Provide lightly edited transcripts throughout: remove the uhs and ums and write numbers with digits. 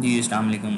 जी, अस्सलाम वालेकुम।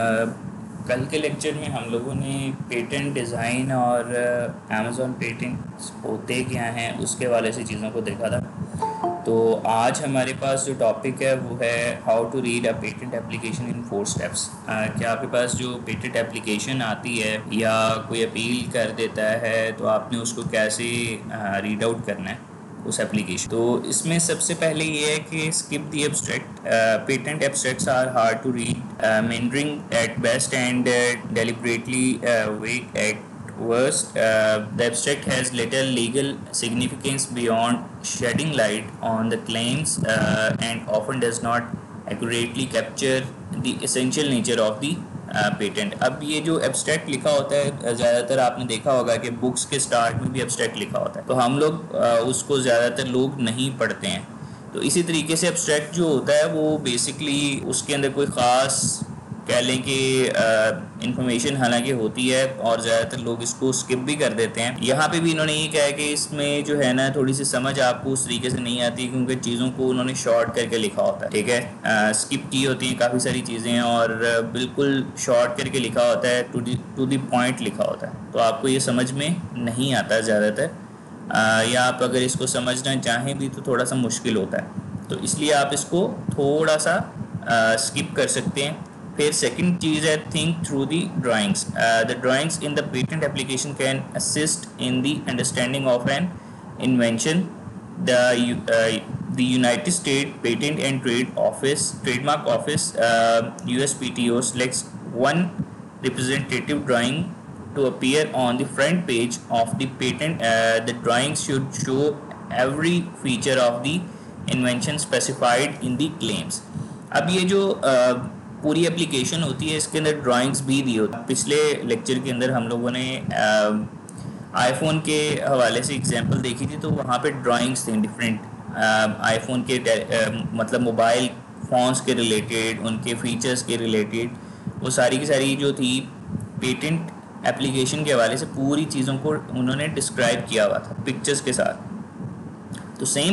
कल के लेक्चर में हम लोगों ने पेटेंट डिज़ाइन और अमेज़ॉन पेटेंट्स होते क्या हैं उसके वाले से चीज़ों को देखा था। तो आज हमारे पास जो टॉपिक है वो है how to read a patent application in 4 स्टेप्स। क्या आपके पास जो पेटेंट एप्लीकेशन आती है या कोई अपील कर देता है तो आपने उसको कैसे रीड आउट करना है उस एप्लीकेशन। तो इसमें सबसे पहले ये है कि skip the abstract. Patent abstracts are hard to read, meandering at best and deliberately vague at worst. The abstract has little legal significance beyond shedding light on the claims and often does not accurately capture the essential nature of the patent. अब ये जो abstract लिखा होता है ज़्यादातर आपने देखा होगा कि बुक्स के स्टार्ट में भी एब्स्ट्रैक्ट लिखा होता है, तो हम लोग उसको ज़्यादातर लोग नहीं पढ़ते हैं। तो इसी तरीके से एब्स्ट्रैक्ट जो होता है वो बेसिकली उसके अंदर कोई ख़ास कह लें कि इंफॉर्मेशन हालांकि होती है और ज़्यादातर लोग इसको स्किप भी कर देते हैं। यहाँ पे भी इन्होंने ये कहा है कि इसमें जो है ना थोड़ी सी समझ आपको उस तरीके से नहीं आती क्योंकि चीज़ों को उन्होंने शॉर्ट करके लिखा होता है। ठीक है, स्किप की होती हैं काफ़ी सारी चीज़ें और बिल्कुल शॉर्ट करके लिखा होता है, टू दी पॉइंट लिखा होता है, तो आपको ये समझ में नहीं आता ज़्यादातर, या आप अगर इसको समझना चाहें भी तो थोड़ा सा मुश्किल होता है, तो इसलिए आप इसको थोड़ा सा स्किप कर सकते हैं। फिर सेकंड चीज़ है think through the drawings. The drawings in the patent application can assist in the understanding of an invention. The United States Patent and Trademark Office USPTO selects one representative drawing to appear on the front page of the patent. The drawings should show every feature of the invention specified in the claims. अब ये जो पूरी application होती है इसके अंदर drawings भी दी होती है। पिछले लेक्चर के अंदर हम लोगों ने आईफोन के हवाले से एग्जांपल देखी थी, तो वहाँ पे ड्राइंग्स थी डिफरेंट आईफोन के मतलब मोबाइल फ़ोन्स के रिलेटेड, उनके फीचर्स के रिलेटेड, वो सारी की सारी जो थी पेटेंट एप्लीकेशन के हवाले से पूरी चीज़ों को उन्होंने डिस्क्राइब किया हुआ था पिक्चर्स के साथ। तो सेम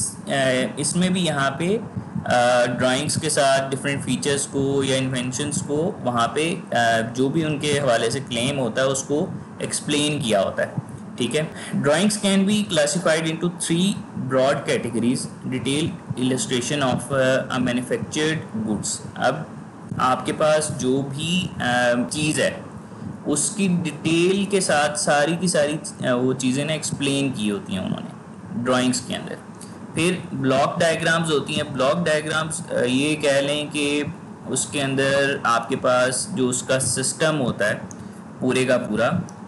इसमें भी यहाँ पे ड्राइंग्स के साथ डिफरेंट फीचर्स को या इन्वेंशंस को वहाँ पे जो भी उनके हवाले से क्लेम होता है उसको एक्सप्लेन किया होता है। ठीक है, drawings can be classified into 3 broad categories. Detail illustration of a manufactured goods. अब आपके पास जो भी चीज़ है उसकी डिटेल के साथ सारी की सारी वो चीज़ें ना एक्सप्लेन की होती हैं उन्होंने ड्राइंग्स के अंदर। फिर ब्लॉक डायग्राम्स होती हैं। ब्लॉक डायग्राम्स ये कह लें कि उसके अंदर आपके पास जो उसका सिस्टम होता है पूरे का पूरा,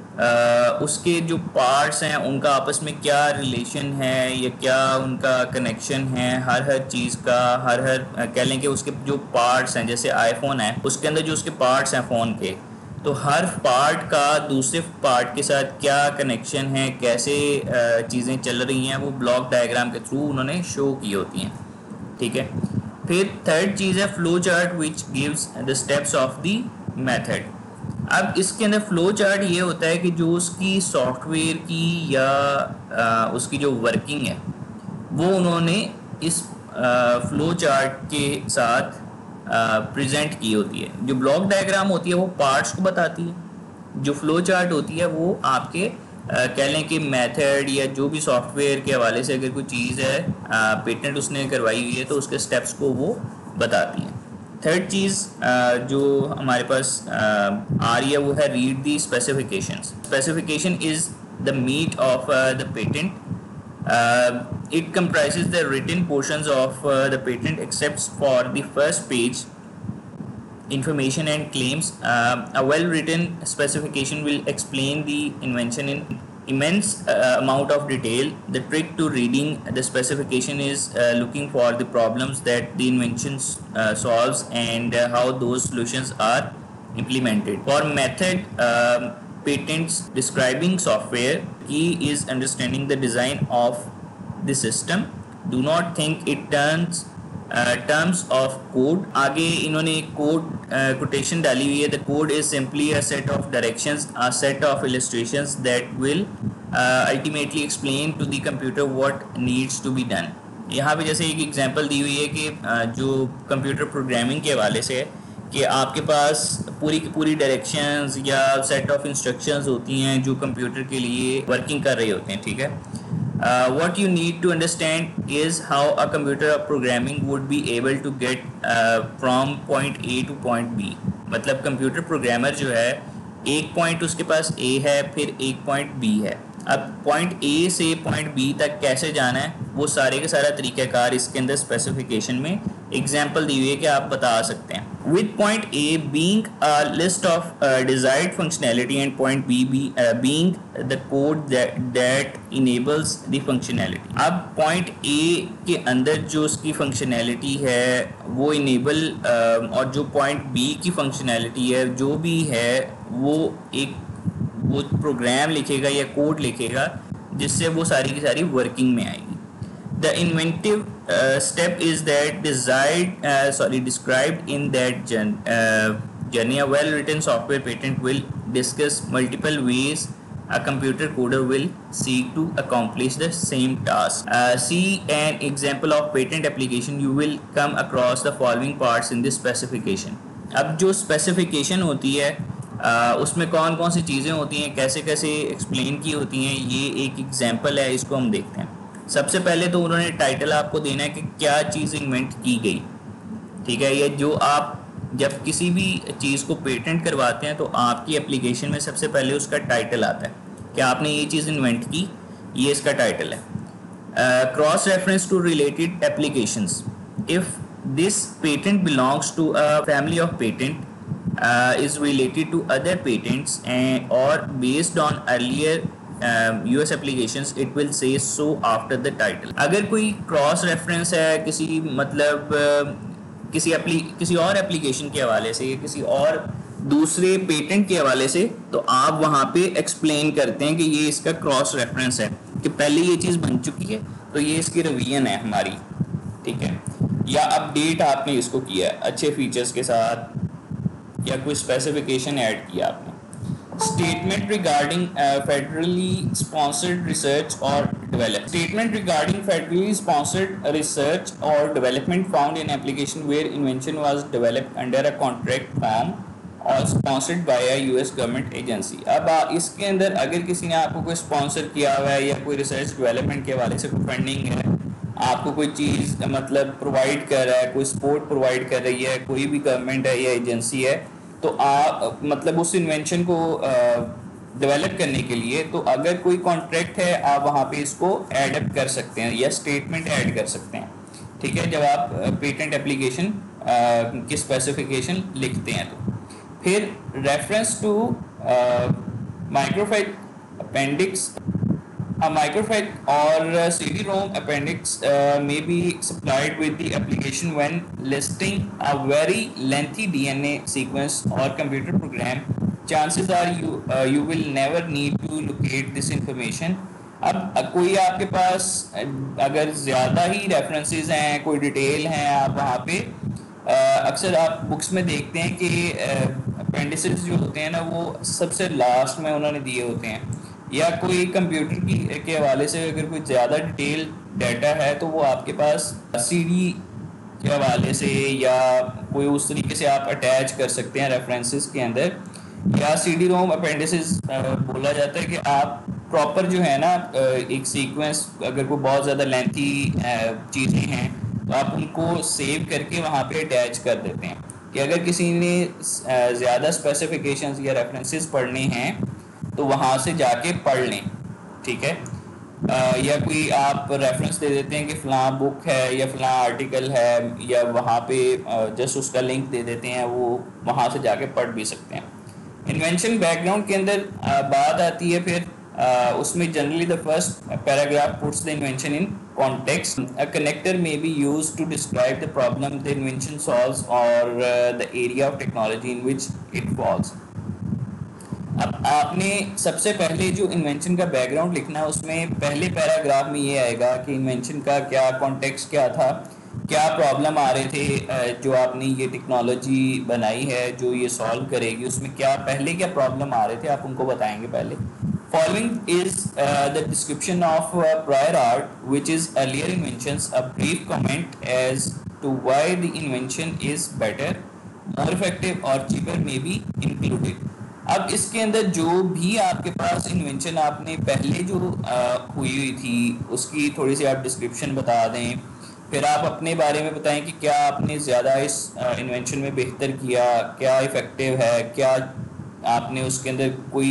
उसके जो पार्ट्स हैं उनका आपस में क्या रिलेशन है या क्या उनका कनेक्शन है, हर चीज़ का हर कह लें कि उसके जो पार्ट्स हैं, जैसे आईफोन है उसके अंदर जो उसके पार्ट्स हैं फ़ोन के, तो हर पार्ट का दूसरे पार्ट के साथ क्या कनेक्शन है, कैसे चीज़ें चल रही हैं, वो ब्लॉक डायग्राम के थ्रू उन्होंने शो की होती हैं। ठीक है, फिर थर्ड चीज़ है flow chart which gives the steps of the method. अब इसके अंदर फ्लो चार्ट ये होता है कि जो उसकी सॉफ्टवेयर की या उसकी जो वर्किंग है वो उन्होंने इस फ्लो चार्ट के साथ प्रेजेंट की होती है। जो ब्लॉक डायग्राम होती है वो पार्ट्स को बताती है, जो फ्लो चार्ट होती है वो आपके कह लें कि मेथड या जो भी सॉफ्टवेयर के हवाले से अगर कोई चीज़ है पेटेंट उसने करवाई हुई है तो उसके स्टेप्स को वो बताती है। थर्ड चीज़ जो हमारे पास आ रही है वो है read the specifications. Specification is the meat of the patent. It comprises the written portions of the patent except for the first page information and claims. A well-written specification will explain the invention in immense amount of detail. The trick to reading the specification is looking for the problems that the invention solves and how those solutions are implemented. For method patents describing software, key is understanding the design of the system. Do not think it terms of code. आगे इन्होंने code quotation डाली हुई है। The code is simply a set of directions, a set of illustrations that will ultimately explain to the computer what needs to be done. यहाँ पे जैसे एक example दी हुई है कि जो कंप्यूटर प्रोग्रामिंग के हवाले से है कि आपके पास पूरी की पूरी डायरेक्शंस या सेट ऑफ इंस्ट्रक्शंस होती हैं जो कंप्यूटर के लिए वर्किंग कर रहे होते हैं, ठीक है. What you need to understand is how a computer programming would be able to get from point A to point B. मतलब कंप्यूटर प्रोग्रामर जो है, एक पॉइंट उसके पास A है, फिर एक पॉइंट B है. अब पॉइंट A से पॉइंट B तक कैसे जाना है, वो सारे का सारा तरीक़ाकार इसके अंदर स्पेसिफिकेशन में एग्जाम्पल दी हुई है कि आप बता सकते हैं. With point A being a list of desired functionality and point B being the code that enables the functionality. अब point A के अंदर जो उसकी functionality है वो enable और जो point B की functionality है जो भी है वो प्रोग्राम लिखेगा या कोड लिखेगा जिससे वो सारी की सारी वर्किंग में आएगी. The inventive step is that described in that journey. A well-written software patent will discuss multiple ways a computer coder will seek to accomplish the same task. See an example of patent application. You will come across the following parts in this specification. अब जो specification होती है उसमें कौन कौन सी चीज़ें होती हैं, कैसे कैसे एक्सप्लेन की होती हैं, ये एक एग्जांपल है, इसको हम देखते हैं. सबसे पहले तो उन्होंने टाइटल आपको देना है कि क्या चीज़ इन्वेंट की गई, ठीक है. ये जो आप जब किसी भी चीज़ को पेटेंट करवाते हैं तो आपकी एप्लीकेशन में सबसे पहले उसका टाइटल आता है कि आपने ये चीज़ इन्वेंट की, ये इसका टाइटल है. Cross reference to related applications. If this patent belongs to a family of patent is related to other patents or based on earlier US applications, it will say so after the title. अगर कोई cross reference है किसी मतलब किसी और application के हवाले से या किसी और दूसरे पेटेंट के हवाले से, तो आप वहाँ पे एक्सप्लेन करते हैं कि ये इसका क्रॉस रेफरेंस है कि पहले ये चीज़ बन चुकी है तो ये इसकी रिवीजन है हमारी, ठीक है, या अपडेट आपने इसको किया है अच्छे फीचर्स के साथ या कोई स्पेसिफिकेशन ऐड किया आपने. Statement regarding federally sponsored research और development. Statement regarding federally sponsored research और development found in application where invention was developed under a contract form और sponsored by a US government agency. अब इसके अंदर अगर किसी ने आपको कोई स्पॉन्सर किया हुआ है या कोई रिसर्च डेवलपमेंट के हवाले से कोई फंडिंग है, आपको कोई चीज़ मतलब प्रोवाइड कर रहा है, कोई सपोर्ट प्रोवाइड कर रही है, कोई भी गवर्नमेंट है या एजेंसी है, तो आप मतलब उस इन्वेंशन को डेवलप करने के लिए तो अगर कोई कॉन्ट्रैक्ट है आप वहाँ पे इसको एडअप कर सकते हैं या स्टेटमेंट ऐड कर सकते हैं, ठीक है, जब आप पेटेंट एप्लीकेशन की स्पेसिफिकेशन लिखते हैं. तो फिर reference to microfiche appendix. A microfilm or CD-ROM appendix may be supplied with the application when listing a very lengthy DNA sequence or computer program. Chances are you will never need to locate this information. अब कोई आपके पास अगर ज़्यादा ही references हैं, कोई detail हैं, आप वहाँ पे अक्सर आप बुक्स में देखते हैं कि अपेंडिसेस जो होते हैं ना वो सबसे लास्ट में उन्होंने दिए होते हैं, या कोई कंप्यूटर के हवाले से अगर कोई ज़्यादा डिटेल डाटा है तो वो आपके पास सीडी के हवाले से या कोई उस तरीके से आप अटैच कर सकते हैं रेफरेंसेस के अंदर. या सीडी रोम अपेंडिसेस बोला जाता है कि आप प्रॉपर जो है ना एक सीक्वेंस अगर कोई बहुत ज़्यादा लेंथी चीज़ें हैं तो आप उनको सेव करके वहाँ पे अटैच कर देते हैं कि अगर किसी ने ज़्यादा स्पेसिफिकेशंस या रेफरेंसेस पढ़ने हैं तो वहाँ से जाके पढ़ लें, ठीक है. या कोई आप रेफरेंस दे देते हैं कि फ़लाँ बुक है या फ़लाँ आर्टिकल है, या वहाँ पे जस्ट उसका लिंक दे देते हैं, वो वहाँ से जाके पढ़ भी सकते हैं. इन्वेंशन बैकग्राउंड के अंदर बात आती है फिर उसमें generally the first paragraph puts the invention in context. A connector may be used to describe the problem the invention solves और the area of technology in which it falls. अब आपने सबसे पहले जो इन्वेंशन का बैकग्राउंड लिखना है उसमें पहले पैराग्राफ में ये आएगा कि इन्वेंशन का क्या कॉन्टेक्स्ट क्या था, क्या प्रॉब्लम आ रहे थे जो आपने ये टेक्नोलॉजी बनाई है जो ये सॉल्व करेगी, उसमें क्या पहले क्या प्रॉब्लम आ रहे थे आप उनको बताएंगे पहले. Following is the description of prior art which is earlier inventions, a brief comment as to why the invention is better, more effective और चीपर में बी इंक्लूडेड। अब इसके अंदर जो भी आपके पास इन्वेंशन आपने पहले जो हुई थी उसकी थोड़ी सी आप डिस्क्रिप्शन बता दें, फिर आप अपने बारे में बताएं कि क्या आपने ज़्यादा इस इन्वेंशन में बेहतर किया, क्या इफ़ेक्टिव है, क्या आपने उसके अंदर कोई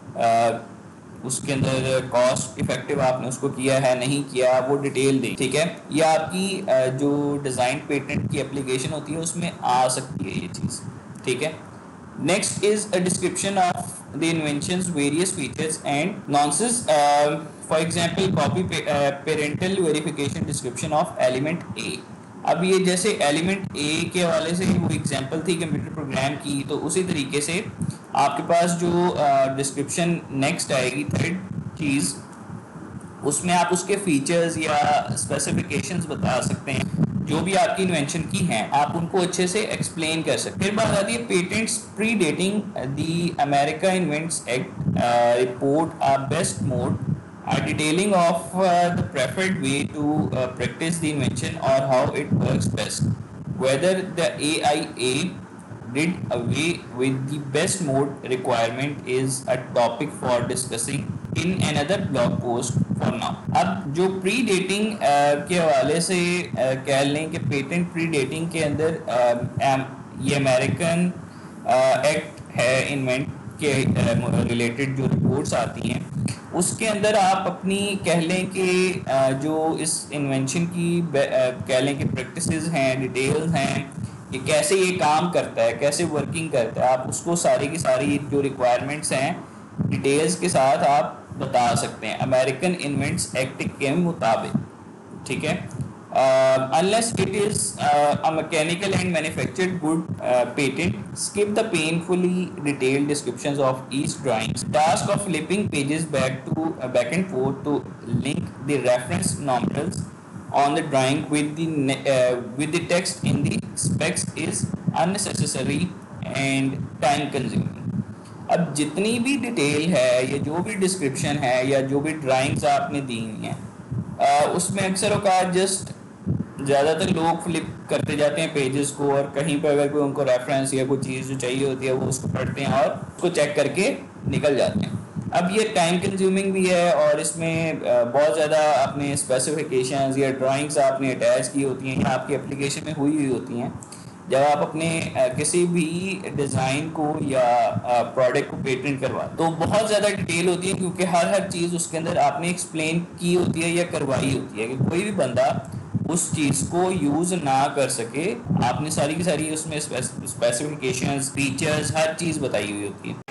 उसके अंदर कॉस्ट इफेक्टिव आपने उसको किया है नहीं किया, वो डिटेल दें। ठीक है, ये आपकी जो डिज़ाइन पेटेंट की एप्लीकेशन होती है उसमें आ सकती है ये चीज़। ठीक है, next is a description of the invention's various features and nuances. For example, copy parental verification description of element A. अब ये जैसे एलिमेंट ए के हवाले से वो एग्जांपल थी कंप्यूटर प्रोग्राम की, तो उसी तरीके से आपके पास जो डिस्क्रिप्शन नेक्स्ट आएगी, थर्ड चीज़, उसमें आप उसके फीचर्स या स्पेसिफिकेशंस बता सकते हैं जो भी आपकी इन्वेंशन की हैं, आप उनको अच्छे से एक्सप्लेन कर सकते हैं। फिर बात आती है patents predating the America invents act report a best mode a detailing of the preferred way to practice the invention or how it works best. Whether the AIA did away with the best mode requirement is a topic for discussing in another blog post for now. अब जो pre dating के हवाले से कह लें कि patent pre dating के अंदर ये अमेरिकन एक्ट है इन्वेंट के रिलेटेड जो रिपोर्ट्स आती हैं, उसके अंदर आप अपनी कह लें कि जो इस इन्वेंशन की कह लें कि प्रैक्टिसेस हैं, डिटेल्स हैं कि कैसे ये काम करता है, कैसे वर्किंग करता है, आप उसको सारी की सारी जो रिक्वायरमेंट्स हैं डिटेल्स के साथ आप बता सकते हैं अमेरिकन इन्वेंट्स एक्ट के मुताबिक। ठीक है, unless it is a mechanical and manufactured good patent, skip the painfully detailed descriptions of each drawings. Task of flipping pages back and forth to link the reference numerals on the drawing with the text in the specs is unnecessary and time consuming. अब जितनी भी detail है या जो भी description है या जो भी ड्राइंग्स आपने दी हुई हैं उसमें अक्सर औकात जस्ट ज़्यादातर लोग फ्लिप करते जाते हैं पेजेस को, और कहीं पर अगर कोई उनको रेफरेंस या कोई चीज़ जो चाहिए होती है वो उसको पढ़ते हैं और उसको चेक करके निकल जाते हैं। अब ये टाइम कंज्यूमिंग भी है और इसमें बहुत ज़्यादा आपने स्पेसिफिकेशंस या ड्राइंग्स आपने अटैच की होती हैं या आपकी एप्लीकेशन में हुई होती हैं। जब आप अपने किसी भी डिज़ाइन को या प्रोडक्ट को पेटेंट करवा तो बहुत ज़्यादा डिटेल होती है, क्योंकि हर चीज़ उसके अंदर आपने एक्सप्लेन की होती है या करवाई होती है कि कोई भी बंदा उस चीज़ को यूज़ ना कर सके। आपने सारी की सारी उसमें स्पेसिफिकेशंस, फीचर्स, हर चीज़ बताई हुई होती है।